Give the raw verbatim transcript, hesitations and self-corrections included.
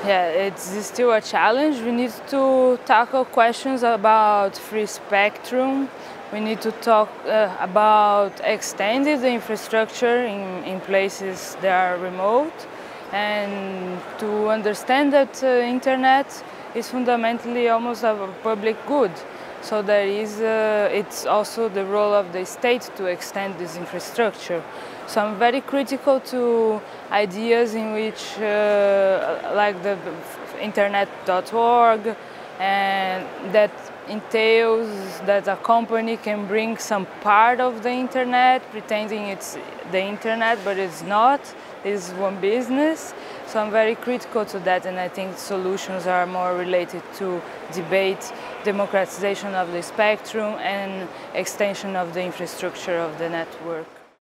Yeah, it's still a challenge. We need to tackle questions about free spectrum. We need to talk uh, about extending the infrastructure in, in places that are remote, and to understand that uh, internet is fundamentally almost a public good. So there is, uh, it's also the role of the state to extend this infrastructure. So I'm very critical to ideas in which, uh, like the internet dot org, and that entails that a company can bring some part of the internet, pretending it's the internet, but it's not. It's one business. So I'm very critical to that, and I think solutions are more related to debate, democratization of the spectrum, and extension of the infrastructure of the network.